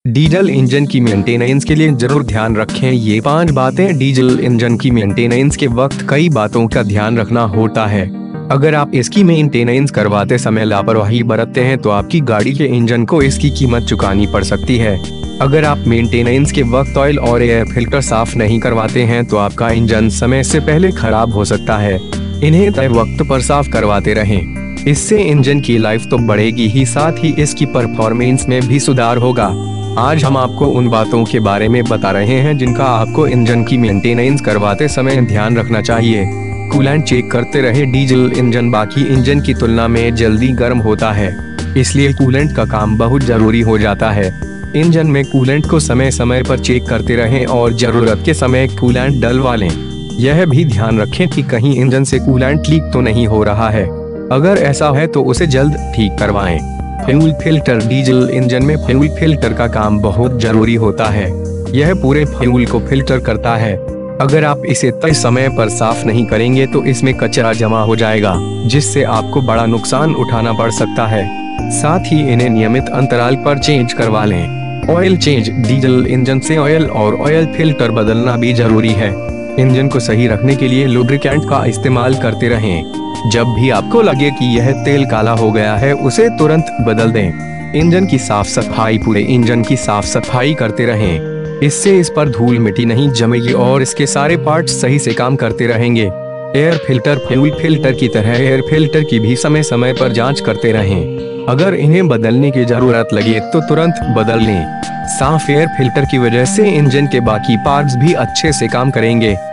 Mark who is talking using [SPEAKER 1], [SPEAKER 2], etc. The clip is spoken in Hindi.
[SPEAKER 1] डीजल इंजन की मेंटेनेंस के लिए जरूर ध्यान रखें ये 5 बातें। डीजल इंजन की मेंटेनेंस के वक्त कई बातों का ध्यान रखना होता है। अगर आप इसकी मेंटेनेंस करवाते समय लापरवाही बरतते हैं तो आपकी गाड़ी के इंजन को इसकी कीमत चुकानी पड़ सकती है। अगर आप मेंटेनेंस के वक्त ऑयल और एयर फिल्टर साफ नहीं करवाते हैं तो आपका इंजन समय से पहले खराब हो सकता है। इन्हें तय वक्त पर साफ करवाते रहें। इससे इंजन की लाइफ तो बढ़ेगी ही, साथ ही इसकी परफॉर्मेंस में भी सुधार होगा। आज हम आपको उन बातों के बारे में बता रहे हैं जिनका आपको इंजन की मेंटेनेंस करवाते समय ध्यान रखना चाहिए। कूलेंट चेक करते रहे। डीजल इंजन बाकी इंजन की तुलना में जल्दी गर्म होता है, इसलिए कूलेंट का काम बहुत जरूरी हो जाता है। इंजन में कूलेंट को समय समय पर चेक करते रहें और जरूरत के समय कूलेंट डलवा लें। यह भी ध्यान रखें कि कहीं इंजन से कूलेंट लीक तो नहीं हो रहा है। अगर ऐसा है तो उसे जल्द ठीक करवाएं। Fuel filter. डीजल इंजन में फ्यूल फिल्टर का काम बहुत जरूरी होता है। यह पूरे फ्यूल को फिल्टर करता है। अगर आप इसे तय समय पर साफ नहीं करेंगे तो इसमें कचरा जमा हो जाएगा, जिससे आपको बड़ा नुकसान उठाना पड़ सकता है। साथ ही इन्हें नियमित अंतराल पर चेंज करवा लें। Oil change. डीजल इंजन से ऑयल और ऑयल फिल्टर बदलना भी जरूरी है। इंजन को सही रखने के लिए लुब्रिकेंट का इस्तेमाल करते रहें। जब भी आपको लगे कि यह तेल काला हो गया है उसे तुरंत बदल दें। इंजन की साफ सफाई। पूरे इंजन की साफ सफाई करते रहें। इससे इस पर धूल मिट्टी नहीं जमेगी और इसके सारे पार्ट्स सही से काम करते रहेंगे। Air filter. फ्यूल फिल्टर की तरह एयर फिल्टर की भी समय समय पर जांच करते रहें। अगर इन्हें बदलने की जरूरत लगे तो तुरंत बदल लें। साफ एयर फिल्टर की वजह से इंजन के बाकी पार्ट्स भी अच्छे से काम करेंगे।